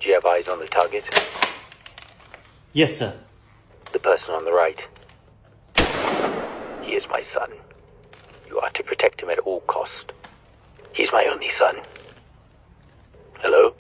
Do you have eyes on the target? Yes, sir. The person on the right. He is my son. You are to protect him at all cost. He's my only son. Hello?